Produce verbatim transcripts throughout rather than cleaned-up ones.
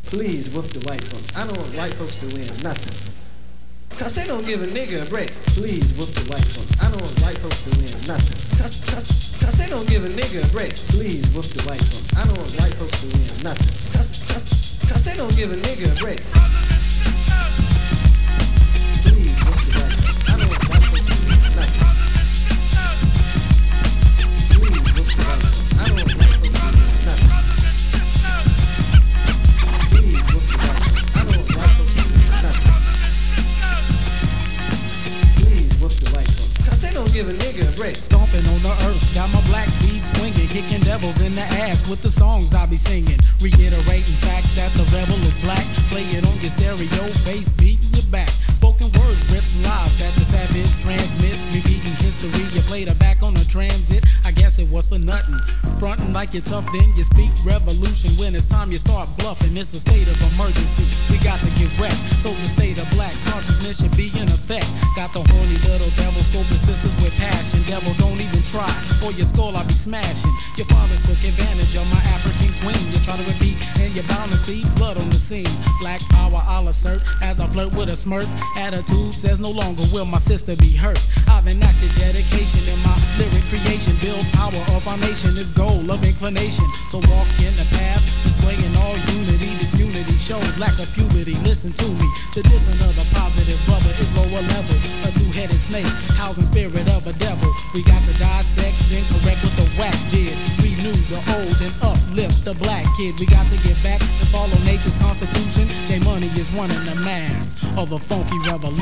Please whoop the white folks. I don't want white folks to win nothing. Cause they don't give a nigga a break. Please whoop the white folks. I don't want white folks to win nothing. Cause, cause, cause they don't give a nigga a break. Please whoop the white folks. I don't want white folks to win nothing. Cause, cause, cause they don't give a nigga a break. Please whoop the white folks. I don't want white folks to win nothing. Please whoop the white folks. I don't want white folks to win nothing. Please whoop the white folks. I don't want white folks to win nothing. Please whoop the white folks. Cause they don't give a nigga a break. Stomping on the earth, got my black beat swinging, kicking devils in the ass with the songs I be singing. Reiterating fact that the rebel is black. Play it on your stereo, bass beating your back. Spoken words, rips lives that the savage transmits. Repeating history, you played her back on the transit. I guess it was for nothing. Frontin' like you're tough, then you speak revolution. When it's time you start bluffing, it's a state of emergency. We got to get wrecked, so the state of black consciousness should be in effect. Got the horny little devil scoping sisters with passion. Devil, don't even try, or your skull I'll be smashing. Your fathers took advantage of my African queen. You try to repeat, and you're bound to see blood on the scene. Black power I'll assert as I flirt with a smirk. Attitude says no longer will my sister be hurt. I've enacted dedication in my lyric creation. Build power of our nation is goal of inclination. So walk in the path, displaying all unity. This unity shows lack of puberty. Listen to me, to this another positive brother is lower level. A two-headed snake, housing spirit of a devil. We got to dissect, then correct what the whack did. Renew the old and uplift the black kid. We got to get back and follow nature's constitution. J Money is running the mass of a funky revolution.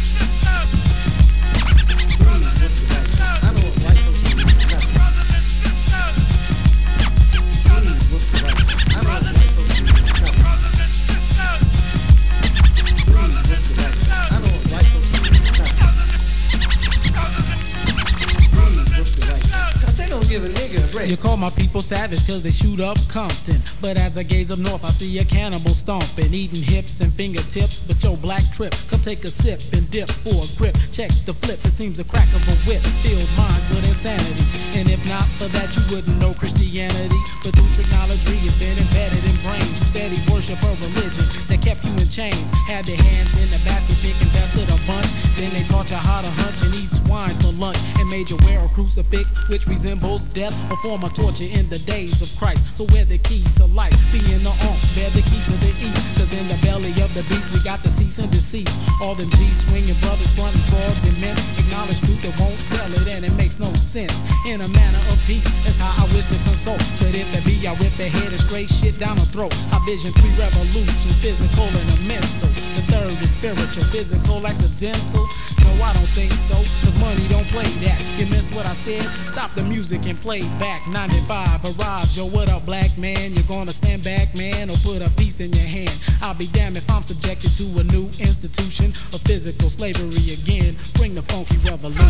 You call my people savage cause they shoot up Compton. But as I gaze up north I see a cannibal stomping, eating hips and fingertips. But yo, black trip, come take a sip and dip for a grip. Check the flip, it seems a crack of a whip. Filled minds with insanity, and if not for that you wouldn't know Christianity. But through technology it's been embedded in brains. You steady worship a religion that kept you in chains. Had their hands in the basket, pick invested a bunch. Then they taught you how to hunch and eat swine for lunch, and made you wear a crucifix which resembles death, a form of torture in the days of Christ. So we're the key to life, being the unk, bear the key to the east. Cause in the belly of the beast we got the cease and desist. All them G's swinging brothers, fronting frauds and men. Acknowledge truth that won't tell it, and it makes no sense. In a manner of peace, that's how I wish to consult. But if it be, I rip the head and straight shit down her throat. I vision three revolutions, physical and a mental. The third is spiritual, physical, accidental. No, I don't think so, cause money don't play that. You miss what I said? Stop the music and play back. ninety-five arrives, yo, what up, black man? You're gonna stand back, man, or put a piece in your hand? I'll be damned if I'm subjected to a new institution of physical slavery again. Bring the funky revolution.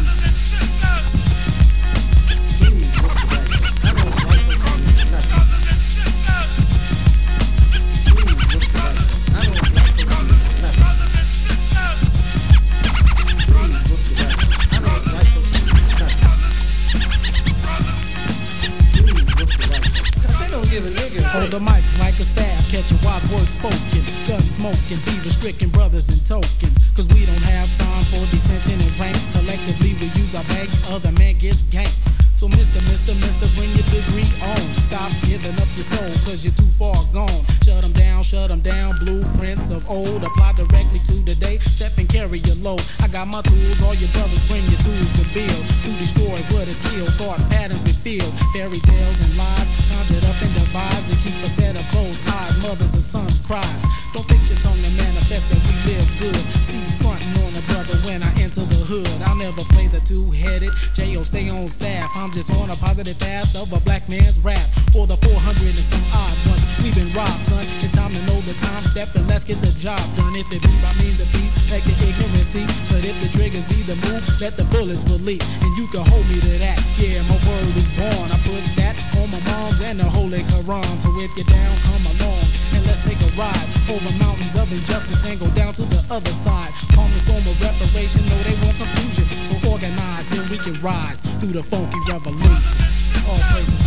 Hold the mic like a staff, catch a wise word spoken. Gun smoking, fever stricken brothers and tokens. Cause we don't have time for dissension and ranks. Collectively we use our bank, other man gets ganked. So mister, mister, mister, bring your degree on. Stop giving up your soul cause you're too far gone. Shut them down, shut them down. Blueprints of old apply directly to today. Step and carry your load. I got my tools, all your brothers bring your tools to build. To destroy what is killed, thought patterns we feel. Fairy tales and lies conjured up and devised to keep a set of closed eyes. Mothers and sons cries. Don't fix your tongue to manifest that we live good. Cease fronting on a brother when I enter the hood. I'll never play the two-headed. J O stay on staff. I'm just on a positive path of a black man's rap. For the four hundred and some odd ones we've been robbed, son. It's time to know the time step and let's get the job done. If it be by means of peace, let the ignorance cease. But if the triggers be the move, let the bullets release. And you can hold me to that. Yeah, my word is born. I put that on my mom's and the Holy Quran. So if you're down, come along and let's take a ride over mountains of injustice and go down to the other side. Calm the storm of reparation, no they want confusion. So organize, then we can rise through the funky revolution. All praises